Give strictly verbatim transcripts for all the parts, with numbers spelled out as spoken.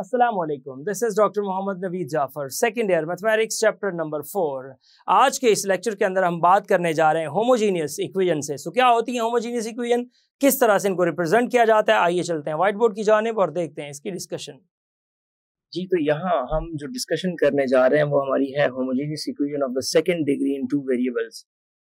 अस्सलाम वालेकुम, this is doctor Mohammad Naveed Jafar, second year mathematics chapter number four. आज के इस लेक्चर के अंदर हम बात करने जा रहे हैं होमोजीनियस इक्वेशन से। सो क्या होती है होमोजीनियस इक्वेशन, किस तरह से इनको रिप्रेजेंट किया जाता है। आइए चलते हैं व्हाइट बोर्ड की जानिब और देखते हैं इसकी डिस्कशन। जी, तो यहाँ हम जो डिस्कशन करने जा रहे हैं वो हमारी है homogeneous equation of the second degree in two variables.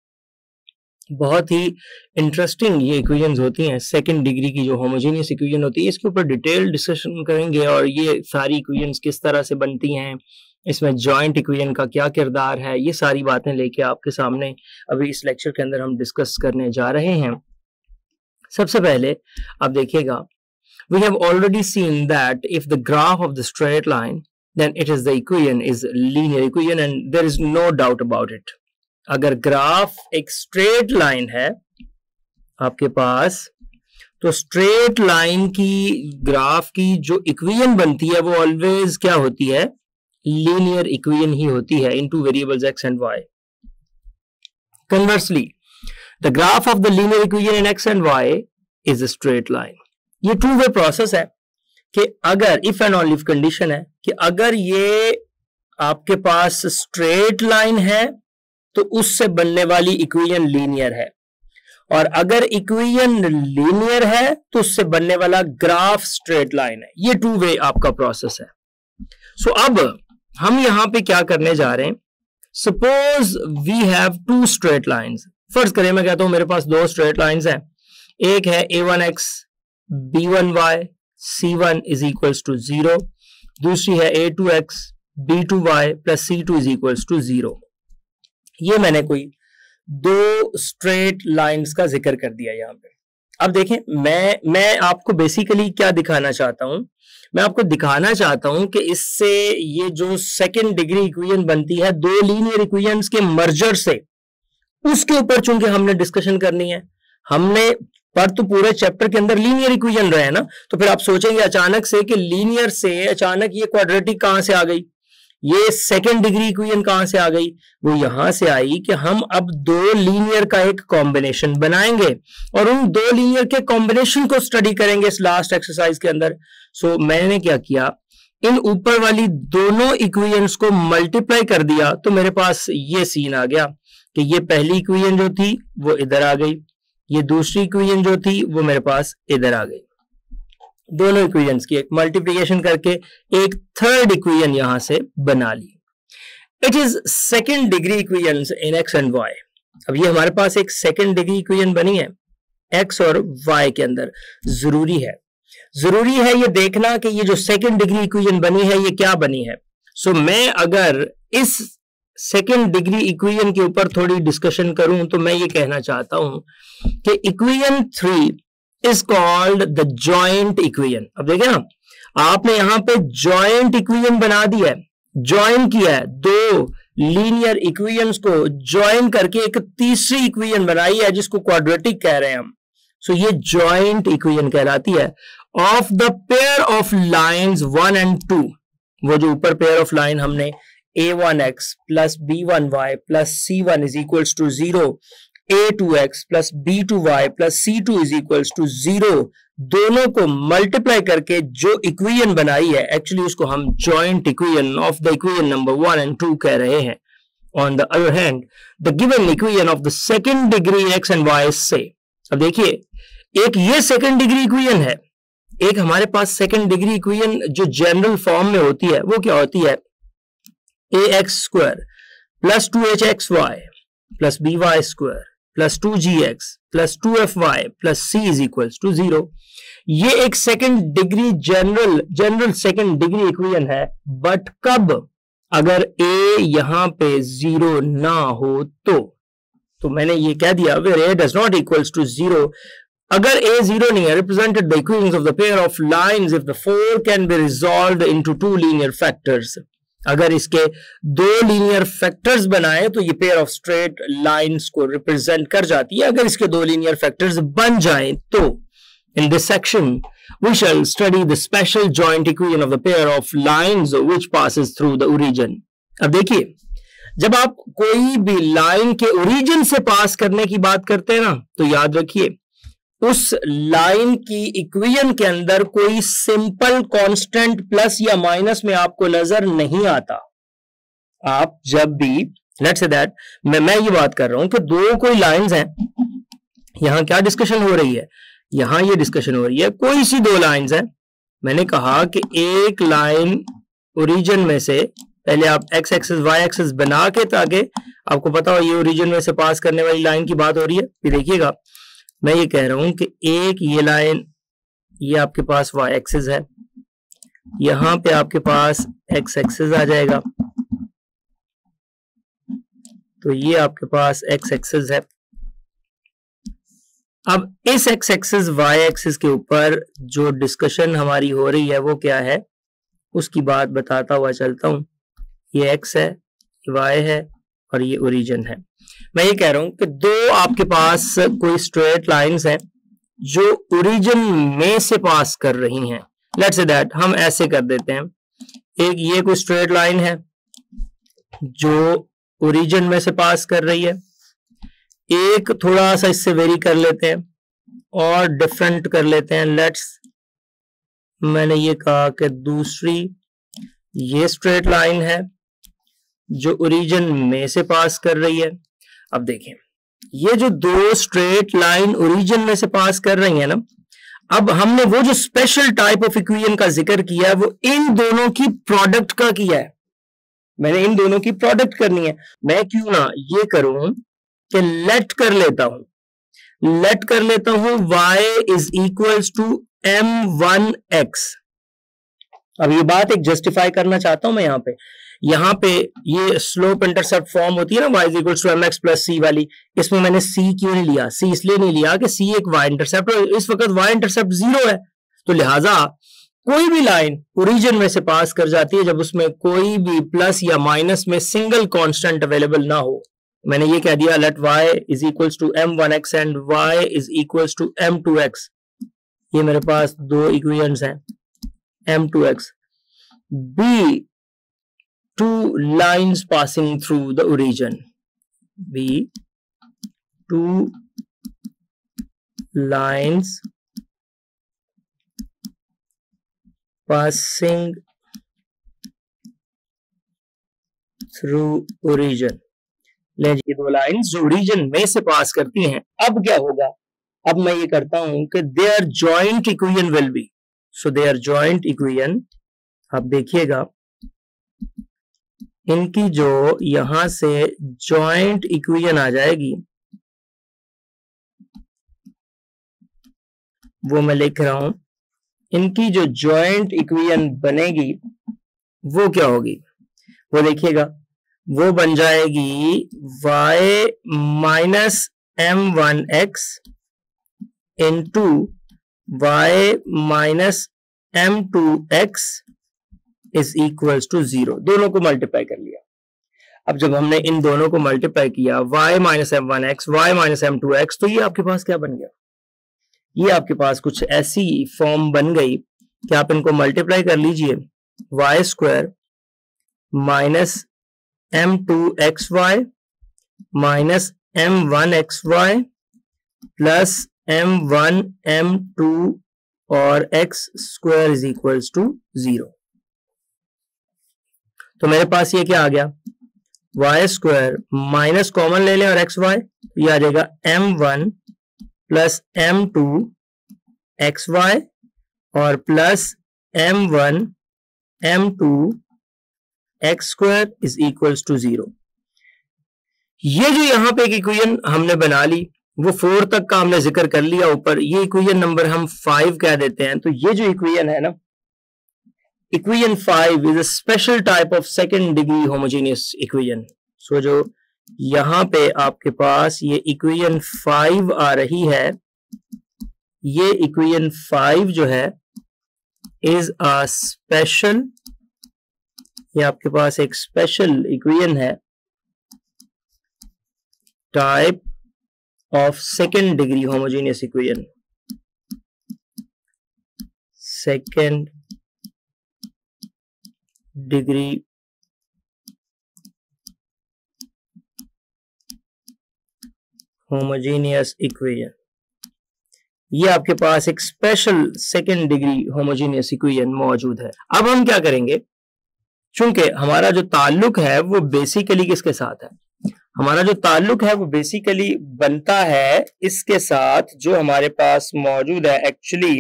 बहुत ही इंटरेस्टिंग ये इक्वेशंस होती हैं। सेकंड डिग्री की जो होमोजीनियस इक्वेशन होती है इसके ऊपर डिटेल डिस्कशन करेंगे और ये सारी इक्वेशंस किस तरह से बनती हैं, इसमें जॉइंट इक्वेशन का क्या किरदार है, ये सारी बातें लेके आपके सामने अभी इस लेक्चर के अंदर हम डिस्कस करने जा रहे हैं। सबसे पहले आप देखिएगा, we have already seen that if the graph of the straight line, then it is the equation is linear equation and there is no doubt about it. अगर ग्राफ एक स्ट्रेट लाइन है आपके पास, तो स्ट्रेट लाइन की graph की जो equation बनती है वो ऑलवेज क्या होती है, लीनियर इक्वेशन ही होती है in two variables x and y. Conversely the graph of the linear equation in x and y is a straight line. ये टू वे प्रोसेस है कि अगर if and only if condition है कि अगर ये आपके पास स्ट्रेट लाइन है तो उससे बनने वाली इक्वेशन लीनियर है, और अगर इक्वेशन लीनियर है तो उससे बनने वाला ग्राफ स्ट्रेट लाइन है। ये टू वे आपका प्रोसेस है। सो so, अब हम यहां पे क्या करने जा रहे हैं, suppose we have two straight lines. फर्ज करें मैं कहता हूं मेरे पास दो स्ट्रेट लाइंस हैं, एक है a one x b one y c one is equals to zero, दूसरी है a two x b two y plus c two is equals to zero. ये मैंने कोई दो स्ट्रेट लाइंस का जिक्र कर दिया यहां पे। अब देखें, मैं मैं आपको बेसिकली क्या दिखाना चाहता हूं, मैं आपको दिखाना चाहता हूं कि इससे ये जो सेकंड डिग्री इक्वेशन बनती है दो लीनियर इक्वेशंस के मर्जर से, उसके ऊपर चूंकि हमने डिस्कशन करनी है। हमने पर तो पूरे चैप्टर के अंदर लीनियर इक्वेशन रहे ना, तो फिर आप सोचेंगे अचानक से कि लीनियर से अचानक ये क्वाड्रेटिक कहां से आ गई, ये सेकंड डिग्री इक्वेशन कहां से आ गई। वो यहां से आई कि हम अब दो लीनियर का एक कॉम्बिनेशन बनाएंगे और उन दो लीनियर के कॉम्बिनेशन को स्टडी करेंगे इस लास्ट एक्सरसाइज के अंदर। सो so, मैंने क्या किया, इन ऊपर वाली दोनों इक्वेशंस को मल्टीप्लाई कर दिया तो मेरे पास ये सीन आ गया कि ये पहली इक्वेशन जो थी वो इधर आ गई, ये दूसरी इक्वेशन जो थी वो मेरे पास इधर आ गई। दोनों इक्वेशंस की एक मल्टीप्लिकेशन करके एक थर्ड इक्वेशन यहां से बना ली। It is second degree equations in x and y. अब ये हमारे पास एक सेकंड डिग्री इक्वेशन बनी है एक्स और वाई के अंदर। जरूरी है जरूरी है ये देखना कि ये जो सेकंड डिग्री इक्वेशन बनी है ये क्या बनी है। सो so, मैं अगर इस सेकेंड डिग्री इक्वेशन के ऊपर थोड़ी डिस्कशन करूं तो मैं ये कहना चाहता हूं कि equation three is called the joint equation. अब देखें ना, आपने यहां पे जॉइंट इक्वेशन बना दिया है, ज्वाइन किया है, दो लीनियर इक्वेशंस को ज्वाइन करके एक तीसरी इक्वेशन बनाई है जिसको क्वाड्रेटिक कह रहे हैं हम। सो so, ये जॉइंट इक्वेशन कहलाती है of the pair of lines one and two. वो जो ऊपर पेयर ऑफ लाइन हमने a one x plus b one y plus c one is equals to zero, a two x plus b two y plus c two is equals to zero, दोनों को multiply करके जो equation बनाई है actually उसको हम joint equation of the equation number one and two कह रहे हैं। On the other hand the given equation of the second degree x and y से, अब देखिए एक ये सेकंड डिग्री इक्वेशन है, एक हमारे पास सेकंड डिग्री इक्वेशन जो जनरल फॉर्म में होती है वो क्या होती है, a x square plus two h x y plus b y square plus two g x plus two f y plus c is equals to zero. ये एक second degree general general second degree equation है, but कब, अगर ए यहां पे zero ना हो तो तो मैंने ये कह दिया where a does not equals to zero. अगर ए जीरो नहीं है, represented the equations of the pair of lines if the four can be resolved into two linear factors. अगर इसके दो लीनियर फैक्टर्स बनाए तो ये पेयर ऑफ स्ट्रेट लाइंस को रिप्रेजेंट कर जाती है। अगर इसके दो लीनियर फैक्टर्स बन जाएं तो in this section we shall study the special joint equation of the pair of lines which passes through the origin. अब देखिए, जब आप कोई भी लाइन के ओरिजिन से पास करने की बात करते हैं ना, तो याद रखिए उस लाइन की इक्वेशन के अंदर कोई सिंपल कांस्टेंट प्लस या माइनस में आपको नजर नहीं आता। आप जब भी लेट्स से दैट मैं मैं ये बात कर रहा हूं कि दो कोई लाइंस हैं, यहां क्या डिस्कशन हो रही है, यहां ये डिस्कशन हो रही है कोई सी दो लाइंस हैं। मैंने कहा कि एक लाइन ओरिजिन में से, पहले आप एक्स एक्सिस वाई एक्सिस बना के ताकि आपको पता हो ये ओरिजिन में से पास करने वाली लाइन की बात हो रही है। फिर देखिएगा मैं ये कह रहा हूं कि एक ये लाइन, ये आपके पास वाई एक्सिस है, यहां पे आपके पास एक्स एक्सिस आ जाएगा, तो ये आपके पास एक्स एक्सिस है। अब इस एक्स एक्सिस वाई एक्सिस के ऊपर जो डिस्कशन हमारी हो रही है वो क्या है, उसकी बात बताता हुआ चलता हूं। ये एक्स है, ये वाई है और ये ओरिजिन है। मैं ये कह रहा हूं कि दो आपके पास कोई स्ट्रेट लाइंस हैं जो ओरिजिन में से पास कर रही हैं। लेट्स से दैट हम ऐसे कर देते हैं, एक ये कोई स्ट्रेट लाइन है जो ओरिजिन में से पास कर रही है, एक थोड़ा सा इससे वेरी कर लेते हैं और डिफरेंट कर लेते हैं। लेट्स मैंने ये कहा कि दूसरी ये स्ट्रेट लाइन है जो ओरिजिन में से पास कर रही है। अब देखें ये जो दो स्ट्रेट लाइन ओरिजिन में से पास कर रही है ना, अब हमने वो जो स्पेशल टाइप ऑफ इक्वेशन का जिक्र किया है वो इन दोनों की प्रोडक्ट का किया है। मैंने इन दोनों की प्रोडक्ट करनी है। मैं क्यों ना ये करूं कि लेट कर लेता हूं, लेट कर लेता हूं y is equals to m one x. अब ये बात एक जस्टिफाई करना चाहता हूं मैं यहां पे यहां पे ये स्लोप इंटरसेप्ट फॉर्म होती है ना y is equals to m x plus c वाली, इसमें मैंने c क्यों नहीं लिया? c इसलिए नहीं लिया कि c एक y इंटरसेप्ट है, इस वक्त y इंटरसेप्ट जीरो है, तो लिहाजा कोई भी लाइन ओरिजिन में से पास कर जाती है जब उसमें कोई भी प्लस या माइनस में सिंगल कांस्टेंट अवेलेबल ना हो। मैंने ये कह दिया let y is equals to m one x and y is equals to m two x. ये मेरे पास दो इक्वेशंस हैं, m two x. b two lines passing through the origin, b two lines passing through origin। ले ये दो lines जो origin में से पास करती हैं। अब क्या होगा, अब मैं ये करता हूं कि their joint equation will be, so their joint equation, अब देखिएगा इनकी जो यहां से जॉइंट इक्वेशन आ जाएगी वो मैं लिख रहा हूं, इनकी जो जॉइंट इक्वेशन बनेगी वो क्या होगी, वो देखिएगा वो बन जाएगी y minus m one x into y minus m two x is equals to zero. दोनों को मल्टीप्लाई कर लिया। अब जब हमने इन दोनों को मल्टीप्लाई किया y minus m one x y minus m two x, तो ये आपके पास क्या बन गया, ये आपके पास कुछ ऐसी फॉर्म बन गई कि आप इनको मल्टीप्लाई कर लीजिए, y square minus m two x y minus m one x y plus m one m two और x square is equals to zero. तो मेरे पास ये क्या आ गया, वाई स्क्वायर माइनस कॉमन ले लें और एक्स वाई, ये आ जाएगा m one plus m two x y और plus m one m two x square is equals to zero. ये जो यहां पे एक इक्वेशन हमने बना ली वो फोर तक का हमने जिक्र कर लिया ऊपर, ये इक्वेशन नंबर हम फाइव कह देते हैं। तो ये जो इक्वेशन है ना, equation five is a special type of second degree homogeneous equation. So जो यहां पे आपके पास ये इक्वेशन फाइव आ रही है, ये इक्वेशन फाइव जो है इज अ स्पेशल, ये आपके पास एक स्पेशल इक्वेशन है type of second degree homogeneous equation, second degree homogeneous equation. ये आपके पास एक special second degree homogeneous equation मौजूद है। अब हम क्या करेंगे, चूंकि हमारा जो ताल्लुक है वो बेसिकली किसके साथ है, हमारा जो ताल्लुक है वो बेसिकली बनता है इसके साथ जो हमारे पास मौजूद है, एक्चुअली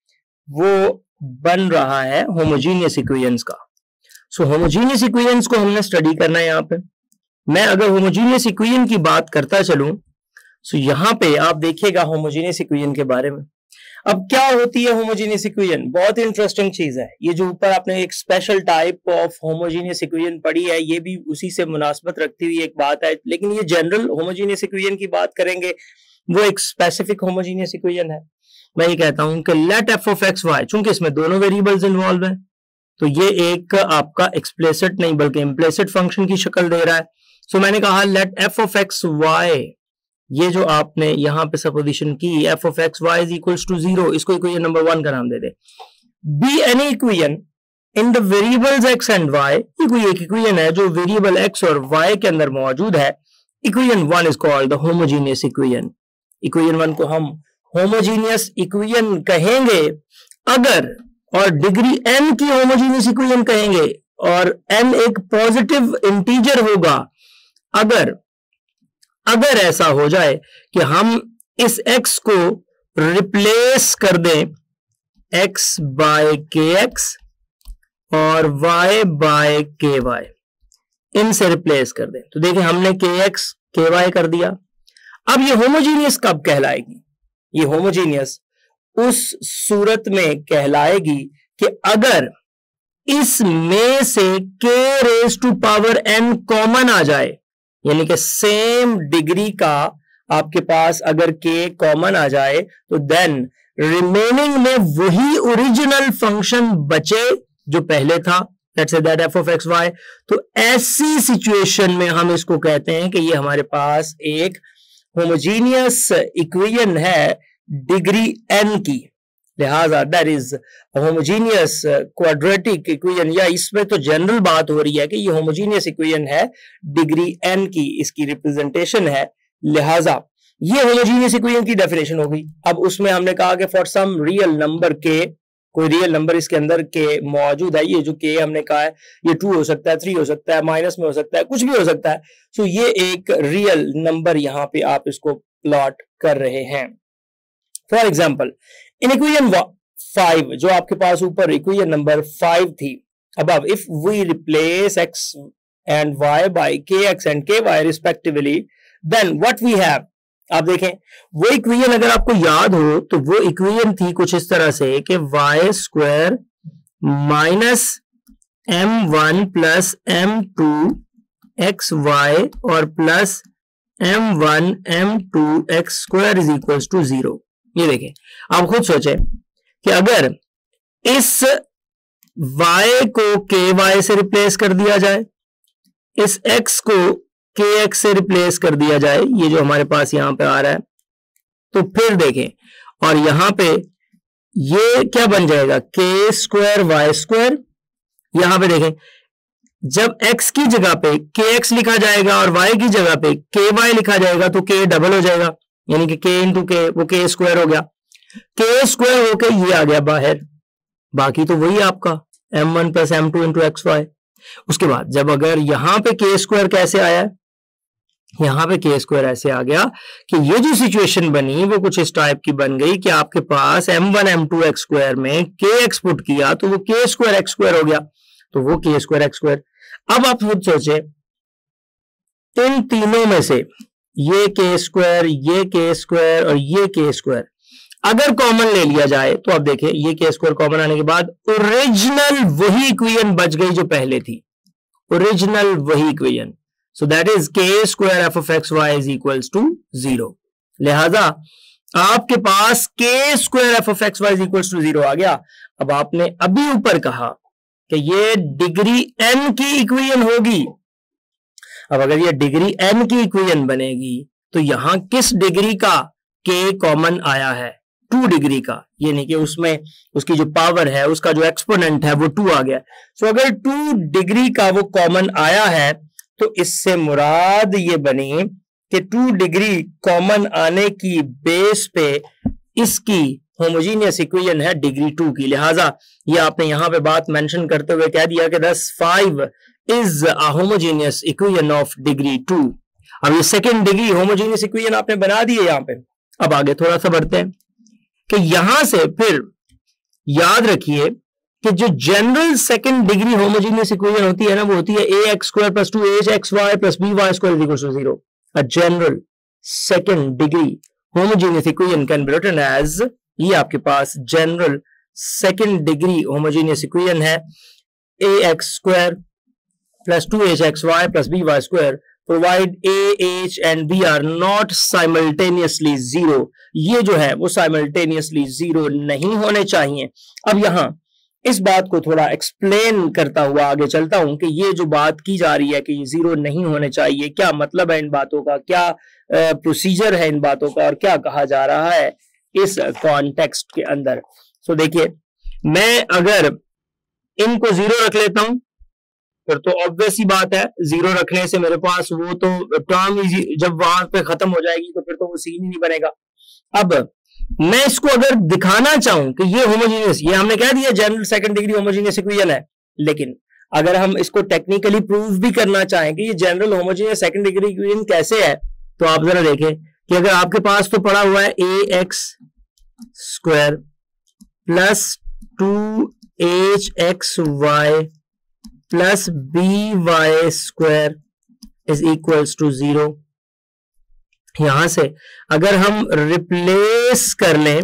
वो बन रहा है होमोजीनियस इक्वेशंस का। सो होमोजीनियस इक्वेशंस को हमने स्टडी करना है। यहाँ पे मैं अगर होमोजीनियस इक्वेशन की बात करता चलूं, सो यहाँ पे आप देखिएगा होमोजीनियस इक्वेशन के बारे में। अब क्या होती है होमोजीनियस इक्वेशन, बहुत ही इंटरेस्टिंग चीज है। ये जो ऊपर आपने एक special type of homogeneous equation पढ़ी है, ये भी उसी से मुनासबत रखती हुई एक बात है, लेकिन ये जनरल होमोजीनियस इक्वेशन की बात करेंगे, वो एक स्पेसिफिक होमोजीनियस इक्वेशन है। मैं ये कहता हूं कि let f of x y, चूंकि इसमें दोनों वेरिएबल्स इन्वॉल्व हैं, तो ये एक आपका एक्सप्लिसिट नहीं बल्कि इम्प्लिसिट फंक्शन की शक्ल दे रहा है। सो so, मैंने कहा let f of x y, ये जो आपने यहां पे सपोजिशन की f of x y is equals to zero, इसको इक्वेशन नंबर वन का नाम दे दे। Be any equation in the variables x and y, ये कोई एक इक्वेशन है जो वेरिएबल एक्स और वाई के अंदर मौजूद है। Equation one is called the homogeneous equation. Equation one को हम होमोजीनियस इक्वेशन कहेंगे अगर, और डिग्री n की होमोजीनियस इक्वेशन कहेंगे, और n एक पॉजिटिव इंटीजर होगा अगर अगर ऐसा हो जाए कि हम इस x को रिप्लेस कर दें x बाय के एक्स और y बाय के वाई, इनसे रिप्लेस कर दें। तो देखिए हमने के एक्स के वाई कर दिया। अब ये होमोजीनियस कब कहलाएगी, ये होमोजीनियस उस सूरत में कहलाएगी कि अगर इसमें से k raise to power n common आ जाए, यानी कि सेम डिग्री का आपके पास अगर k कॉमन आ जाए, तो देन रिमेनिंग में वही ओरिजिनल फंक्शन बचे जो पहले था, let's say that f of x y. तो ऐसी सिचुएशन में हम इसको कहते हैं कि ये हमारे पास एक होमोजीनियस इक्वेशन है डिग्री n की, लिहाजा that is homogeneous quadratic equation, या इसमें तो जनरल बात हो रही है कि ये होमोजीनियस इक्वेशन है डिग्री n की, इसकी रिप्रेजेंटेशन है, लिहाजा ये होमोजीनियस इक्वेशन की डेफिनेशन हो गई। अब उसमें हमने कहा कि for some real number k, कोई रियल नंबर इसके अंदर k मौजूद है, ये जो k हमने कहा है ये टू हो सकता है, थ्री हो सकता है, माइनस में हो सकता है, कुछ भी हो सकता है। सो ये एक रियल नंबर यहां पे आप इसको प्लॉट कर रहे हैं। For example in equation five, जो आपके पास ऊपर इक्वेशन नंबर फाइव थी, above if we replace x and y by kx and ky respectively, then what we have, आप देखें वो इक्वेशन अगर आपको याद हो तो वो इक्वेशन थी कुछ इस तरह से कि y square minus m one plus m two x y और plus m one m two x square is equal to zero. ये देखें आप खुद सोचें कि अगर इस y को के वाई से रिप्लेस कर दिया जाए, इस x को के एक्स से रिप्लेस कर दिया जाए, ये जो हमारे पास यहां पे आ रहा है, तो फिर देखें और यहां पे ये क्या बन जाएगा के स्क्वायर वाई स्क्वायर। यहां पे देखें जब x की जगह पे के एक्स लिखा जाएगा और y की जगह पे के वाई लिखा जाएगा तो k डबल हो जाएगा, यानी कि k इंटू के, वो k स्क्वायर हो गया, k स्क्वायर होके ये आ गया बाहर, बाकी तो वही आपका m one plus m two into x y. उसके बाद जब अगर यहां पे के स्क्वायर कैसे आया, यहां पे के स्क्वायर ऐसे आ गया कि ये जो सिचुएशन बनी वो कुछ इस टाइप की बन गई कि आपके पास m one m two x square में के एक्स पुट किया तो वो के स्क्वायर एक्स स्क्वायर हो गया, तो वो के स्क्वायर एक्स स्क्वायर। अब आप खुद सोचे इन तीनों में से ये के स्क्वायर, ये के स्क्वायर और ये के स्क्वायर अगर कॉमन ले लिया जाए तो आप देखें ये के स्क्वायर कॉमन आने के बाद ओरिजिनल वही इक्वेशन बच गई जो पहले थी, ओरिजिनल वही equation. So that is k square f of x y is equals to zero. लिहाजा आपके पास k square f of x y is equals to zero आ गया। अब आपने अभी ऊपर कहा कि ये डिग्री एन की इक्वेशन होगी। अब अगर ये डिग्री एन की इक्वेशन बनेगी तो यहां किस डिग्री का के कॉमन आया है, टू डिग्री का, यानी कि उसमें उसकी जो पावर है उसका जो एक्सपोनेंट है वो टू आ गया। सो so, अगर टू डिग्री का वो कॉमन आया है तो इससे मुराद ये बनी कि टू डिग्री कॉमन आने की बेस पे इसकी होमोजीनियस इक्वेशन है डिग्री टू की। लिहाजा ये आपने यहां पे बात मेंशन करते हुए कह दिया कि this five is a homogeneous equation of degree two. अब ये सेकेंड डिग्री होमोजीनियस इक्वेशन आपने बना दी है यहां पे। अब आगे थोड़ा सा बढ़ते हैं कि यहां से फिर याद रखिए कि जो general second degree homogeneous equation होती है ना, वो होती है a x square plus two h x y plus b y square equal to zero. A general second degree homogeneous equation can be written as, ये आपके पास general second degree homogeneous equation है a x square plus two h x y plus b y square provide a h and b are not simultaneously zero. ये जो है वो simultaneously zero नहीं होने चाहिए। अब यहां इस बात को थोड़ा एक्सप्लेन करता हुआ आगे चलता हूं कि ये जो बात की जा रही है कि ये जीरो नहीं होने चाहिए, क्या मतलब है इन बातों का, क्या प्रोसीजर है इन बातों का और क्या कहा जा रहा है इस कॉन्टेक्स्ट के अंदर। सो देखिए, मैं अगर इनको जीरो रख लेता हूं फिर तो ऑब्वियस ही बात है, जीरो रखने से मेरे पास वो तो टर्म ही जब वहां पे खत्म हो जाएगी तो फिर तो वो सीन ही नहीं बनेगा। अब मैं इसको अगर दिखाना चाहूं कि ये होमोजीनियस, ये हमने कह दिया general second degree homogeneous equation है, लेकिन अगर हम इसको टेक्निकली प्रूव भी करना चाहें कि ये general homogeneous second degree equation कैसे है, तो आप जरा देखें कि अगर आपके पास तो पड़ा हुआ है a x square plus two h x y plus b y square is equals to zero. यहां से अगर हम रिप्लेस कर लें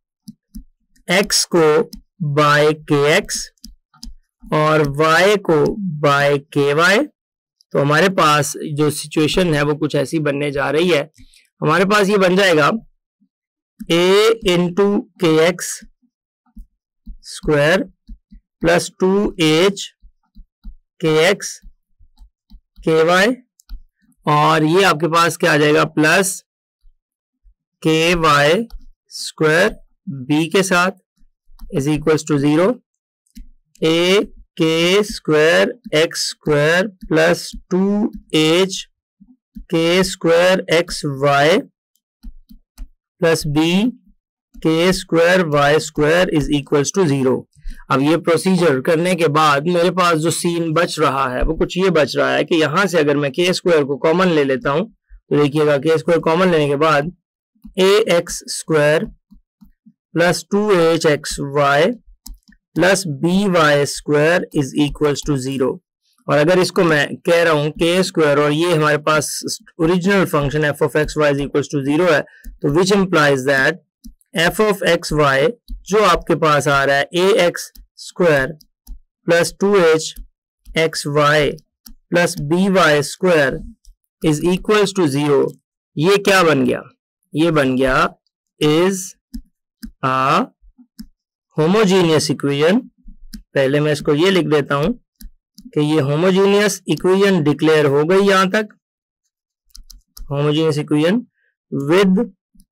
x को बाय के एक्स और y को बाय के वाई, तो हमारे पास जो सिचुएशन है वो कुछ ऐसी बनने जा रही है। हमारे पास ये बन जाएगा a into k x square plus two h k x k y, और ये आपके पास क्या आ जाएगा प्लस के वाई स्क्वायर बी के साथ is equals to zero. A k square x square plus two h k square x y plus b k square y square is equals to zero. अब ये प्रोसीजर करने के बाद मेरे पास जो सीन बच रहा है वो कुछ ये बच रहा है कि यहां से अगर मैं के स्क्वायर को कॉमन ले लेता हूं तो देखिएगा के स्क्वायर कॉमन लेने के बाद a x square plus two h x y plus b y square is equals to zero. और अगर इसको मैं कह रहा हूं के स्क्वायर और ये हमारे पास original function f of x y is equals to zero है, तो which implies that f of x y जो आपके पास आ रहा है a x square plus two h x y plus b y square is equals to zero. ये क्या बन गया, ये बन गया इज आ होमोजीनियस इक्वेशन। पहले मैं इसको ये लिख देता हूं कि ये होमोजीनियस इक्वेशन डिक्लेयर हो गई यहां तक, homogeneous equation with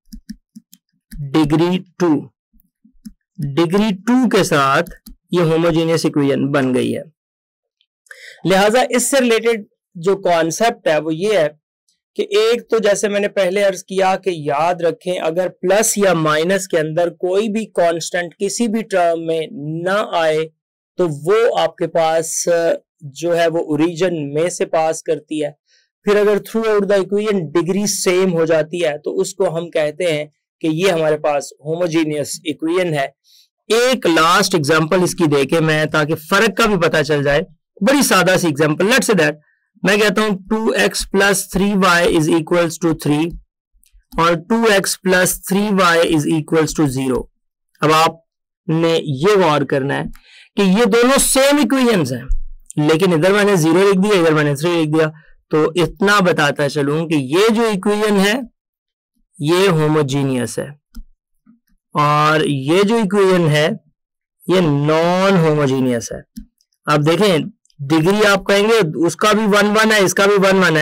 degree two, degree two के साथ ये होमोजीनियस इक्वेशन बन गई है। लिहाजा इससे रिलेटेड जो कॉन्सेप्ट है वो ये है कि एक तो जैसे मैंने पहले अर्ज किया कि याद रखें अगर प्लस या माइनस के अंदर कोई भी कांस्टेंट किसी भी टर्म में ना आए तो वो आपके पास जो है वो ओरिजिन में से पास करती है। फिर अगर throughout the equation degree same हो जाती है तो उसको हम कहते हैं कि ये हमारे पास होमोजीनियस इक्वेशन है। एक लास्ट एग्जांपल इसकी देके मैं, ताकि फर्क का भी पता चल जाए, बड़ी सादा सी एग्जांपल। लेट्स से दैट मैं कहता हूं two x plus three y is equals to three और two x plus three y is equals to zero. अब आपने ये गौर करना है कि ये दोनों सेम इक्वेशंस हैं, लेकिन इधर मैंने जीरो लिख दिया, इधर मैंने थ्री लिख दिया। तो इतना बताता चलूं कि ये जो इक्वेशन है ये होमोजीनियस है और ये जो इक्वेशन है ये नॉन होमोजीनियस है। अब देखें डिग्री आप कहेंगे उसका भी वन वन है, इसका भी वन वन है,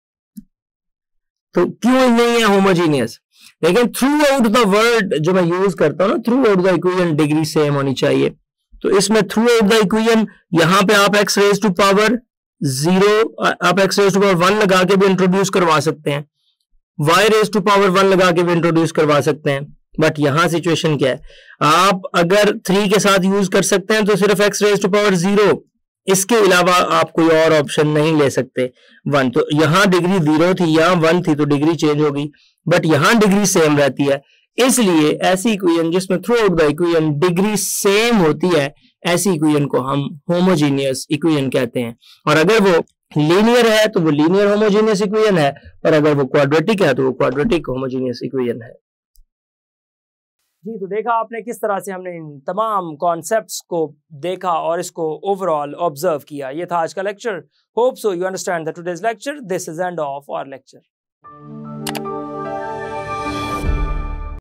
तो क्यों नहीं है होमोजीनियस? लेकिन थ्रू आउट द वर्ड जो मैं यूज करता हूं ना, throughout the equation degree same होनी चाहिए। तो इसमें थ्रू आउट द इक्वेशन यहां पे आप x raise to power zero, आप x raise to power one लगा के भी इंट्रोड्यूस करवा सकते हैं, y raise to power one लगा के भी इंट्रोड्यूस करवा सकते हैं, बट यहाँ सिचुएशन क्या है, आप अगर थ्री के साथ यूज कर सकते हैं तो सिर्फ x raise to power zero, इसके अलावा आप कोई और ऑप्शन नहीं ले सकते। वन, तो यहाँ डिग्री जीरो थी, यहाँ वन थी, तो डिग्री चेंज होगी, बट यहाँ डिग्री सेम रहती है। इसलिए ऐसी इक्वेशन जिसमें throughout the equation degree same होती है, ऐसी इक्वेशन को हम होमोजीनियस इक्वेशन कहते हैं। और अगर वो लीनियर है तो वो लीनियर होमोजीनियस इक्वेशन है, और अगर वो क्वाड्रेटिक है तो वो क्वाड्रेटिक होमोजीनियस इक्वेशन है। जी, तो देखा आपने किस तरह से हमने इन तमाम कॉन्सेप्ट्स को देखा और इसको ओवरऑल ऑब्जर्व किया। ये था आज का lecture. Hope so you understand the today's lecture. This is end of our lecture.